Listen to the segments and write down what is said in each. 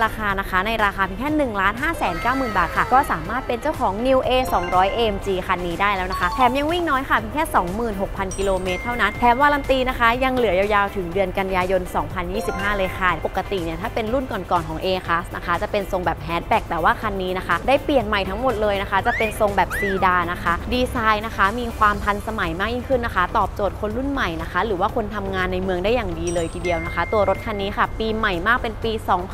ราคานะคะในราคาเพียงแค่ 1,590,000 บาทค่ะก็สามารถเป็นเจ้าของ New A 200 AMG คันนี้ได้แล้วนะคะแถมยังวิ่งน้อยค่ะเพียงแค่ 26,000 กิโลเมตรเท่านั้นแถมวารันตีนะคะยังเหลือยาวๆถึงเดือนกันยายน 2025 เลยค่ะปกติเนี่ยถ้าเป็นรุ่นก่อนๆของ A Class นะคะจะเป็นทรงแบบแฮชแบ็กแต่ว่าคันนี้นะคะได้เปลี่ยนใหม่ทั้งหมดเลยนะคะจะเป็นทรงแบบซีดานนะคะดีไซน์นะคะมีความทันสมัยมากยิ่งขึ้นนะคะตอบโจทย์คนรุ่นใหม่นะคะหรือว่าคนทำงานในเมืองได้อย่างดีเลยทีเดียวนะคะตัวรถคันนี้ค่ะปีใหม่มากเป็นปี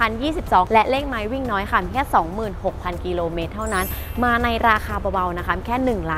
2022 และเลขไมล์วิ่งน้อยค่ะแค่ 26,000 กิโลเมตรเท่านั้นมาในราคาเบาๆนะคะแค่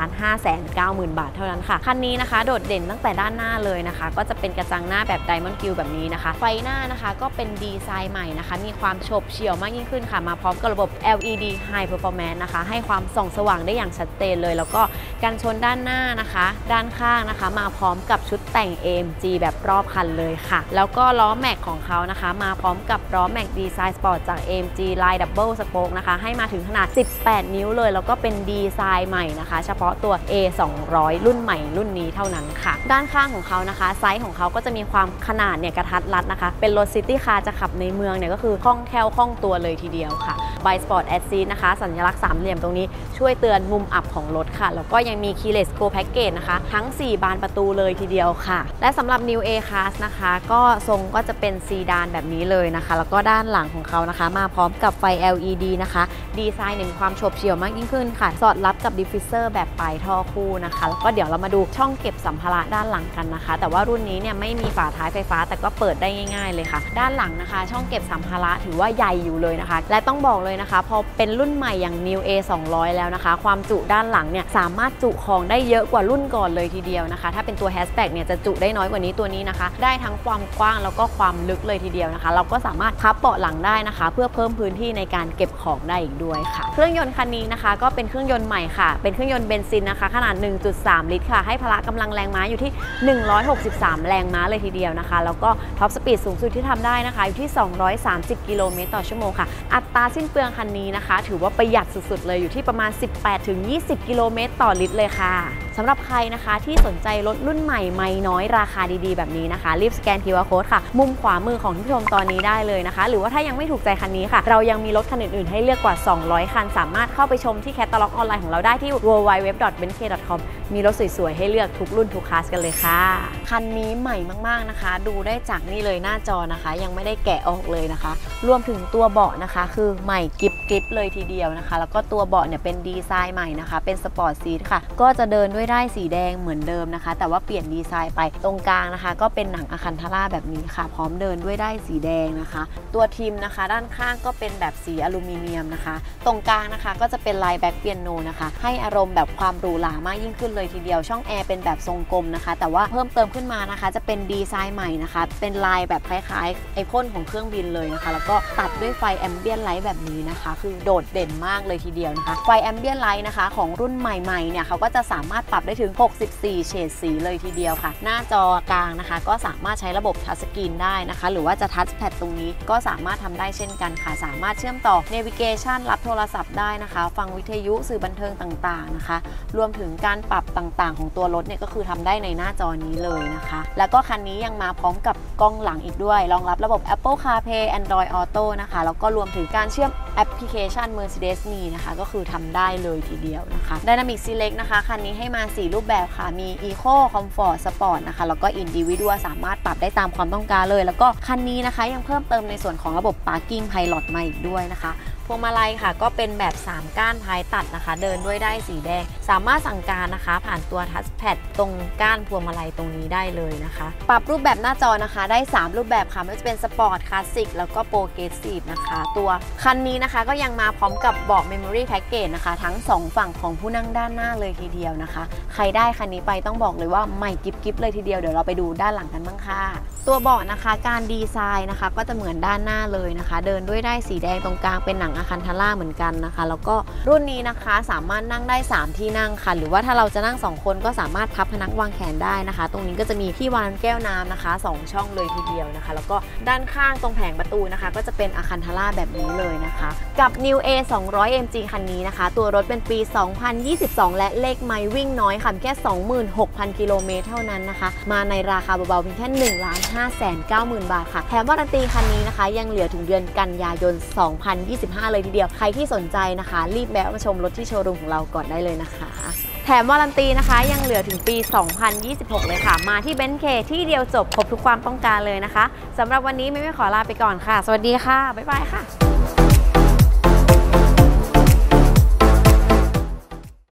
1,590,000 บาทเท่านั้นค่ะคันนี้นะคะโดดเด่นตั้งแต่ด้านหน้าเลยนะคะก็จะเป็นกระจังหน้าแบบ Diamond Grille แบบนี้นะคะไฟหน้านะคะก็เป็นดีไซน์ใหม่นะคะมีความโฉบเฉี่ยวมากยิ่งขึ้นค่ะมาพร้อมกับระบบ LED High Performance นะคะให้ความส่องสว่างได้อย่างชัดเจนเลยแล้วก็กันชนด้านหน้านะคะด้านข้างนะคะมาพร้อมกับชุดแต่ง AMG แบบรอบคันเลยค่ะแล้วก็ล้อแม็กของเขานะคะมาพร้อมกับล้อแม็กดีไซน์สปอร์ตจาก AMG ลายดับเบิลสโป๊กนะคะให้มาถึงขนาด 18 นิ้วเลยแล้วก็เป็นดีไซน์ใหม่นะคะเฉพาะตัว A 200 รุ่นใหม่รุ่นนี้เท่านั้นค่ะด้านข้างของเขานะคะไซส์ของเขาก็จะมีความขนาดเนี่ยกระทัดรัดนะคะเป็นรถซิตี้คาร์จะขับในเมืองเนี่ยก็คือคล่องแคล่วคล่องตัวเลยทีเดียวค่ะไบสปอร์ตแอดซีนะคะสัญลักษณ์สามเหลี่ยมตรงนี้ช่วยเตือนมุมอับของรถค่ะแล้วก็ยังมี Keyless Go Package นะคะทั้ง 4 บานประตูเลยทีเดียวค่ะและสำหรับ New A Class นะคะก็ทรงก็จะเป็นซีดานแบบนี้เลยนะคะแล้วก็ด้านหลังของเขานะคะมาพร้อมกับไฟ LED นะคะดีไซน์มีความโฉบเฉี่ยวมากยิ่งขึ้นค่ะสอดรับกับดิฟฟิวเซอร์แบบปลายท่อคู่นะคะแล้วก็เดี๋ยวเรามาดูช่องเก็บสัมภาระด้านหลังกันนะคะแต่ว่ารุ่นนี้เนี่ยไม่มีฝาท้ายไฟฟ้าแต่ก็เปิดได้ง่ายๆเลยค่ะด้านหลังนะคะช่องเก็บสัมภาระถือว่าใหญ่อยู่เลยนะคะและต้องบอกเลยนะคะพอเป็นรุ่นใหม่อย่าง New A 200 แล้วนะคะความจุด้านหลังเนี่ยสามารถจุของได้เยอะกว่ารุ่นก่อนเลยทีเดียวนะคะถ้าเป็นตัวแฮชแบ็กเนี่ยจะจุได้น้อยกว่านี้ตัวนี้นะคะได้ทั้งความกว้างแล้วก็ความลึกเลยทีเดียวนะคะเราก็สามารถพับเบาะหลังได้นะคะเพื่อเพิ่มพื้นที่ในการเก็บของได้อีกด้วยค่ะเครื่องยนต์คันนี้นะคะก็เป็นเครื่องยนต์ใหม่ค่ะเป็นเครื่องยนต์เบนซินนะคะขนาด 1.3 ลิตรค่ะให้พละกำลังแรงม้าอยู่ที่ 163 แรงม้าเลยทีเดียวนะคะแล้วก็ท็อปสปีดสูงสุดที่ทำได้นะคะอยู่ที่ 230 กิโลเมตรต่อชั่วโมงค่ะอัตราสิ้นเปลืองคันนี้นะคะถือว่าประหยัดสุดๆเลยอยู่ที่ประมาณ 18-20 กิโลเมตรต่อลิตรเลยค่ะสำหรับใครนะคะที่สนใจรถรุ่นใหม่ไม่น้อยราคาดีๆแบบนี้นะคะรีบสแกน QR Code ค่ะมุมขวามือของท่านผู้ชมตอนนี้ได้เลยนะคะหรือว่าถ้ายังไม่ถูกใจคันนี้ค่ะเรายังมีรถคันอื่นๆให้เลือกกว่า 200 คันสามารถเข้าไปชมที่แคตตาล็อกออนไลน์ของเราได้ที่ www.benk.com มีรถสวยๆให้เลือกทุกรุ่นทุกคลาสกันเลยค่ะคันนี้ใหม่มากๆนะคะดูได้จากนี่เลยหน้าจอนะคะยังไม่ได้แกะออกเลยนะคะรวมถึงตัวเบาะนะคะคือใหม่กริบเลยทีเดียวนะคะแล้วก็ตัวเบาะเนี่ยเป็นดีไซน์ใหม่นะคะเป็นสปอร์ตซีทค่ะก็จะเดินด้วยได้สีแดงเหมือนเดิมนะคะแต่ว่าเปลี่ยนดีไซน์ไปตรงกลางนะคะก็เป็นหนังอะคันธาราแบบนี้ค่ะพร้อมเดินด้วยได้สีแดงนะคะตัวทิมนะคะด้านข้างก็เป็นแบบสีอลูมิเนียมนะคะตรงกลางนะคะก็จะเป็นลายแบ็คเปียโนนะคะให้อารมณ์แบบความหรูหรามากยิ่งขึ้นเลยทีเดียวช่องแอร์เป็นแบบทรงกลมนะคะแต่ว่าเพิ่มเติมขึ้นมานะคะจะเป็นดีไซน์ใหม่นะคะเป็นลายแบบคล้ายๆไอพ่นของเครื่องบินเลยนะคะแล้วก็ตัดด้วยไฟแอมเบียนไลท์แบบนี้นะคะคือโดดเด่นมากเลยทีเดียวนะคะไฟแอมเบียนไลท์นะคะของรุ่นใหม่ๆเนี่ยเขาก็จะสามารถปรับได้ถึง64เฉดสีเลยทีเดียวค่ะหน้าจอกลางนะคะก็สามารถใช้ระบบทัชสกรีนได้นะคะหรือว่าจะทัชแพดตรงนี้ก็สามารถทำได้เช่นกันค่ะสามารถเชื่อมต่อเนวิเกชันรับโทรศัพท์ได้นะคะฟังวิทยุสื่อบันเทิงต่างๆนะคะรวมถึงการปรับต่างๆของตัวรถเนี่ยก็คือทำได้ในหน้าจอนี้เลยนะคะแล้วก็คันนี้ยังมาพร้อมกับกล้องหลังอีกด้วยรองรับระบบ Apple CarPlay Android Auto นะคะแล้วก็รวมถึงการเชื่อมแอปพลิเคชัน Mercedes Me นะคะก็คือทำได้เลยทีเดียวนะคะ Dynamic Select นะคะคันนี้ให้มา4รูปแบบค่ะมี Eco Comfort Sport นะคะแล้วก็ Individual สามารถปรับได้ตามความต้องการเลยแล้วก็คันนี้นะคะยังเพิ่มเติมในส่วนของระบบ Parking Pilot มาอีกด้วยนะคะพวงมาลัยค่ะก็เป็นแบบ3ก้านท้ายตัดนะคะเดินด้วยได้สีแดงสามารถสั่งการนะคะผ่านตัวทัชแพดตรงก้านพวงมาลัยตรงนี้ได้เลยนะคะปรับรูปแบบหน้าจอนะคะได้3รูปแบบค่ะไม่ว่าจะเป็นสปอร์ตคลาสสิกแล้วก็โปรเกรสซีฟนะคะตัวคันนี้นะคะก็ยังมาพร้อมกับเบาะ Memory Package นะคะทั้ง2ฝั่งของผู้นั่งด้านหน้าเลยทีเดียวนะคะใครได้คันนี้ไปต้องบอกเลยว่าใหม่กิ๊บเลยทีเดียวเดี๋ยวเราไปดูด้านหลังกันบ้างค่ะตัวเบาะนะคะการดีไซน์นะคะก็จะเหมือนด้านหน้าเลยนะคะเดินด้วยได้สีแดงตรงกลางเป็นหนังอะคันธาราเหมือนกันนะคะแล้วก็รุ่นนี้นะคะสามารถนั่งได้3ที่นั่งค่ะหรือว่าถ้าเราจะนั่ง2คนก็สามารถพับพนักวางแขนได้นะคะตรงนี้ก็จะมีที่วางแก้วน้ำนะคะ2ช่องเลยทีเดียวนะคะแล้วก็ด้านข้างตรงแผงประตูนะคะก็จะเป็นอะคันธาราแบบนี้เลยนะคะกับ New A 200 AMG คันนี้นะคะตัวรถเป็นปี 2022 และเลขไมล์วิ่งน้อยค่ะแค่ 26,000 กิโลเมตรเท่านั้นนะคะมาในราคาเบาๆเพียงแค่ 590,000 บาทค่ะแถมวารันตีคันนี้นะคะยังเหลือถึงเดือนกันยายน 2025 เลยทีเดียวใครที่สนใจนะคะรีบแวะมาชมรถที่โชว์รูมของเราก่อนได้เลยนะคะแถมวารันตีนะคะยังเหลือถึงปี 2026 เลยค่ะมาที่เบนซ์เคที่เดียวจบครบทุกความต้องการเลยนะคะสำหรับวันนี้ไม่ขอลาไปก่อนค่ะสวัสดีค่ะบ๊ายบายค่ะ